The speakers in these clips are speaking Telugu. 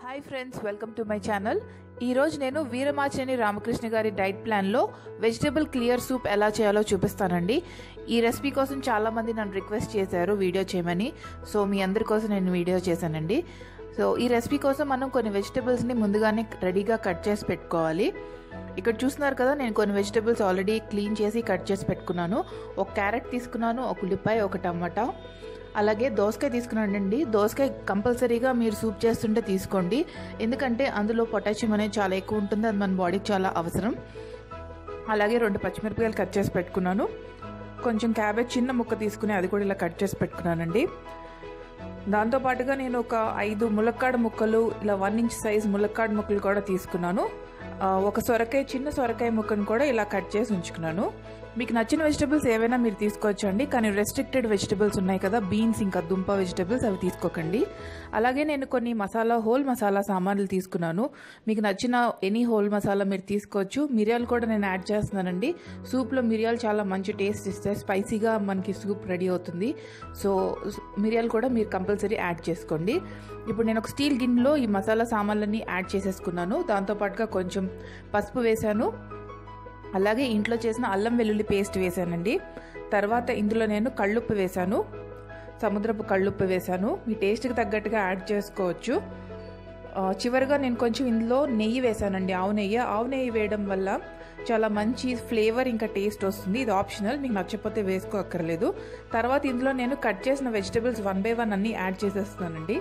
Hi friends, welcome to my channel. ఈరోజు నేను వీరమాచినేని రామకృష్ణ గారి డైట్ ప్లాన్లో వెజిటబుల్ క్లియర్ సూప్ ఎలా చేయాలో చూపిస్తానండి. ఈ రెసిపీ కోసం చాలామంది నన్ను రిక్వెస్ట్ చేశారు వీడియో చేయమని. సో మీ అందరి కోసం నేను వీడియో చేశానండి. సో ఈ రెసిపీ కోసం మనం కొన్ని వెజిటబుల్స్ని ముందుగానే రెడీగా కట్ చేసి పెట్టుకోవాలి. ఇక్కడ చూస్తున్నారు కదా, నేను కొన్ని వెజిటబుల్స్ ఆల్రెడీ క్లీన్ చేసి కట్ చేసి పెట్టుకున్నాను. ఒక క్యారెట్ తీసుకున్నాను, ఒక ఉల్లిపాయ, ఒక టమాటా, అలాగే దోసకాయ తీసుకున్నానండి. దోసకాయ కంపల్సరీగా మీరు సూప్ చేస్తుంటే తీసుకోండి, ఎందుకంటే అందులో పొటాషియం అనేది చాలా ఎక్కువ ఉంటుంది, అది మన బాడీకి చాలా అవసరం. అలాగే 2 పచ్చిమిరపకాయలు కట్ చేసి పెట్టుకున్నాను. కొంచెం క్యాబేజ్ చిన్న ముక్క తీసుకుని అది కూడా ఇలా కట్ చేసి పెట్టుకున్నానండి. దాంతోపాటుగా నేను ఒక 5 ములక్కాడ ముక్కలు, ఇలా 1 ఇంచ్ సైజ్ ములక్కాడ ముక్కలు కూడా తీసుకున్నాను. ఒక సొరకాయ, చిన్న సొరకాయ ముక్కను కూడా ఇలా కట్ చేసి ఉంచుకున్నాను. మీకు నచ్చిన వెజిటబుల్స్ ఏవైనా మీరు తీసుకోవచ్చండి, కానీ రెస్ట్రిక్టెడ్ వెజిటబుల్స్ ఉన్నాయి కదా, బీన్స్ ఇంకా దుంప వెజిటబుల్స్, అవి తీసుకోకండి. అలాగే నేను కొన్ని హోల్ మసాలా సామాన్లు తీసుకున్నాను. మీకు నచ్చిన ఎనీ హోల్ మసాలా మీరు తీసుకోవచ్చు. మిరియాలు కూడా నేను యాడ్ చేస్తున్నానండి. సూప్లో మిరియాలు చాలా మంచి టేస్ట్ ఇస్తాయి, స్పైసీగా మనకి సూప్ రెడీ అవుతుంది. సో మిరియాలు కూడా మీరు కంపల్సరీ యాడ్ చేసుకోండి. ఇప్పుడు నేను ఒక స్టీల్ గిన్నెలో ఈ మసాలా సామాన్లన్నీ యాడ్ చేసేసుకున్నాను. దాంతోపాటుగా కొంచెం పసుపు వేసాను, అలాగే ఇంట్లో చేసిన అల్లం వెల్లుల్లి పేస్ట్ వేసానండి. తర్వాత ఇందులో నేను కళ్ళుప్పు వేసాను, సముద్రపు కళ్ళుప్పు వేసాను. మీ టేస్ట్కి తగ్గట్టుగా యాడ్ చేసుకోవచ్చు. చివరిగా నేను కొంచెం ఇందులో నెయ్యి వేసానండి, ఆవు నెయ్యి వేయడం వల్ల చాలా మంచి ఫ్లేవర్ ఇంకా టేస్ట్ వస్తుంది. ఇది ఆప్షనల్, మీకు నచ్చకపోతే వేసుకోక్కర్లేదు. తర్వాత ఇందులో నేను కట్ చేసిన వెజిటబుల్స్ 1 by 1 అన్నీ యాడ్ చేసేస్తున్నానండి.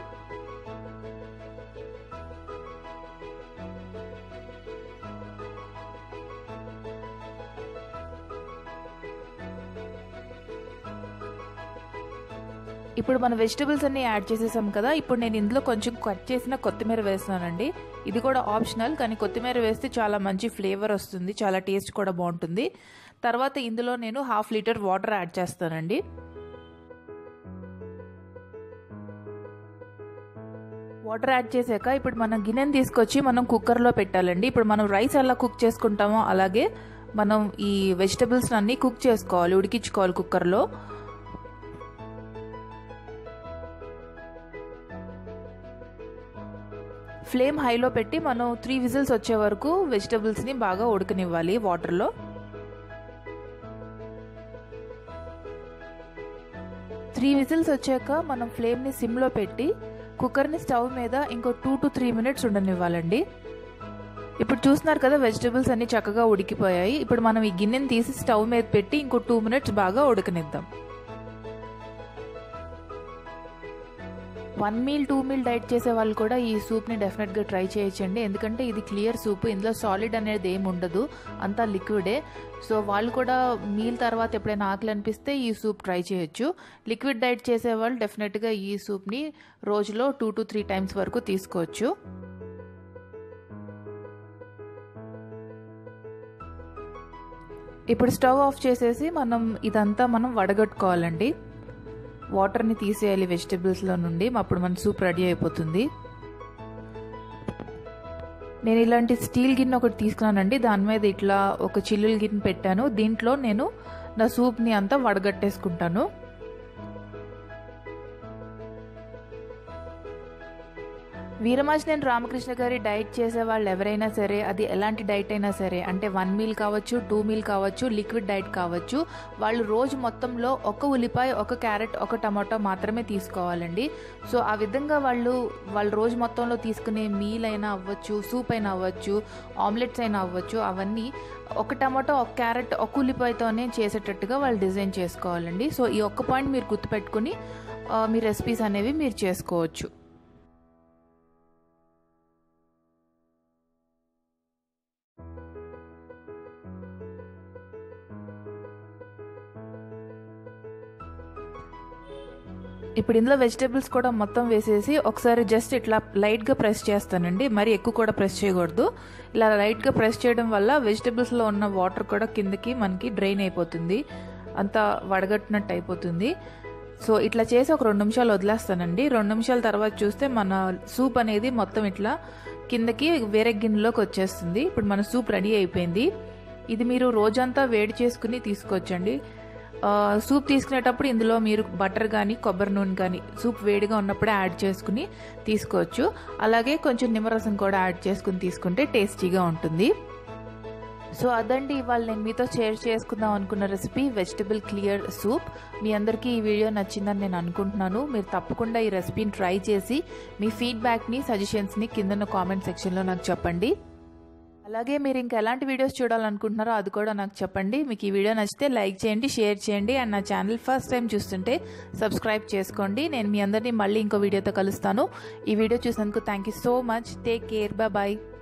ఇప్పుడు మన వెజిటబుల్స్ అన్ని యాడ్ చేసేసాం కదా. ఇప్పుడు నేను ఇందులో కొంచెం కట్ చేసిన కొత్తిమీర వేస్తున్నానండి. ఇది కూడా ఆప్షనల్, కానీ కొత్తిమీర వేస్తే చాలా మంచి ఫ్లేవర్ వస్తుంది, చాలా టేస్ట్ కూడా బాగుంటుంది. తర్వాత ఇందులో నేను 1/2 లీటర్ వాటర్ యాడ్ చేస్తానండి. వాటర్ యాడ్ చేశాక ఇప్పుడు మనం గిన్నెని తీసుకొచ్చి మనం కుక్కర్లో పెట్టాలండి. ఇప్పుడు మనం రైస్ ఎలా కుక్ చేసుకుంటామో అలాగే మనం ఈ వెజిటబుల్స్ అన్ని కుక్ చేసుకోవాలి, ఉడికించుకోవాలి కుక్కర్లో. ఫ్లేమ్ హైలో పెట్టి మనం 3 విజిల్స్ వచ్చే వరకు వెజిటబుల్స్ని బాగా ఉడకనివ్వాలి వాటర్లో. 3 విజిల్స్ వచ్చాక మనం ఫ్లేమ్ని సిమ్లో పెట్టి కుక్కర్ని స్టవ్ మీద ఇంకో 2 to 3 మినిట్స్ ఉండనివ్వాలండి. ఇప్పుడు చూస్తున్నారు కదా, వెజిటబుల్స్ అన్ని చక్కగా ఉడికిపోయాయి. ఇప్పుడు మనం ఈ గిన్నెని తీసి స్టవ్ మీద పెట్టి ఇంకో 2 మినిట్స్ బాగా ఉడకనిద్దాం. 1 మీల్ 2 మీల్ డైట్ చేసే వాళ్ళు కూడా ఈ సూప్ని డెఫినెట్గా ట్రై చేయొచ్చండి, ఎందుకంటే ఇది క్లియర్ సూప్, ఇందులో సాలిడ్ అనేది ఏమి ఉండదు, అంతా లిక్విడే. సో వాళ్ళు కూడా మీల్ తర్వాత ఎప్పుడైనా ఆకలి అనిపిస్తే ఈ సూప్ ట్రై చేయొచ్చు. లిక్విడ్ డైట్ చేసే వాళ్ళు డెఫినెట్గా ఈ సూప్ని రోజులో 2 to 3 టైమ్స్ వరకు తీసుకోవచ్చు. ఇప్పుడు స్టవ్ ఆఫ్ చేసేసి ఇదంతా మనం వడగట్టుకోవాలండి. వాటర్ని తీసేయాలి వెజిటబుల్స్లో నుండి, అప్పుడు మన సూప్ రెడీ అయిపోతుంది. నేను ఇలాంటి స్టీల్ గిన్నె ఒకటి తీసుకున్నానండి, దాని మీద ఇట్లా ఒక చిల్లుల గిన్నె పెట్టాను. దీంట్లో నేను నా సూప్ని అంతా వడగట్టేసుకుంటాను. వీరమాచినేని రామకృష్ణ గారి డైట్ చేసే వాళ్ళు ఎవరైనా సరే, అది ఎలాంటి డైట్ అయినా సరే, అంటే 1 మీల్ కావచ్చు, 2 మీల్ కావచ్చు, లిక్విడ్ డైట్ కావచ్చు, వాళ్ళు రోజు మొత్తంలో ఒక ఉల్లిపాయ, ఒక క్యారెట్, ఒక టమాటో మాత్రమే తీసుకోవాలండి. సో ఆ విధంగా వాళ్ళు రోజు మొత్తంలో తీసుకునే మీల్ అయినా అవ్వచ్చు, సూప్ అయినా అవ్వచ్చు, ఆమ్లెట్స్ అయినా అవ్వచ్చు, అవన్నీ ఒక టమాటో, ఒక క్యారెట్, ఒక ఉల్లిపాయతోనే చేసేటట్టుగా వాళ్ళు డిజైన్ చేసుకోవాలండి. సో ఈ ఒక్క పాయింట్ మీరు గుర్తుపెట్టుకుని మీ రెసిపీస్ అనేవి మీరు చేసుకోవచ్చు. ఇప్పుడు ఇందులో వెజిటబుల్స్ కూడా మొత్తం వేసేసి ఒకసారి జస్ట్ ఇట్లా లైట్గా ప్రెస్ చేస్తానండి, మరి ఎక్కువ కూడా ప్రెస్ చేయకూడదు. ఇలా లైట్గా ప్రెస్ చేయడం వల్ల వెజిటబుల్స్లో ఉన్న వాటర్ కూడా కిందకి మనకి డ్రైన్ అయిపోతుంది, అంతా వడగట్టినట్టు అయిపోతుంది. సో ఇట్లా చేసి ఒక 2 నిమిషాలు వదిలేస్తానండి. 2 నిమిషాల తర్వాత చూస్తే మన సూప్ అనేది మొత్తం ఇట్లా కిందకి వేరే గిన్నెలోకి వచ్చేస్తుంది. ఇప్పుడు మన సూప్ రెడీ అయిపోయింది. ఇది మీరు రోజంతా వేడి చేసుకుని తీసుకోవచ్చండి. సూప్ తీసుకునేటప్పుడు ఇందులో మీరు బటర్ కానీ కొబ్బరి నూనె కానీ సూప్ వేడిగా ఉన్నప్పుడే యాడ్ చేసుకుని తీసుకోవచ్చు. అలాగే కొంచెం నిమ్మరసం కూడా యాడ్ చేసుకుని తీసుకుంటే టేస్టీగా ఉంటుంది. సో అదండి ఇవాళ నేను మీతో షేర్ చేసుకుందాం అనుకున్న రెసిపీ వెజిటబుల్ క్లియర్ సూప్. మీ అందరికీ ఈ వీడియో నచ్చిందని నేను అనుకుంటున్నాను. మీరు తప్పకుండా ఈ రెసిపీని ట్రై చేసి మీ ఫీడ్బ్యాక్ని సజెషన్స్ని కింద కామెంట్ సెక్షన్లో నాకు చెప్పండి. అలాగే మీరు ఇంకా ఎలాంటి వీడియోస్ చూడాలనుకుంటున్నారో అది కూడా నాకు చెప్పండి. మీకు ఈ వీడియో నచ్చితే లైక్ చేయండి, షేర్ చేయండి అండ్ నా ఛానల్ ఫస్ట్ టైం చూస్తుంటే సబ్స్క్రైబ్ చేసుకోండి. నేను మీ అందరినీ మళ్ళీ ఇంకో వీడియోతో కలుస్తాను. ఈ వీడియో చూసినందుకు thank you so much. Take care, bye.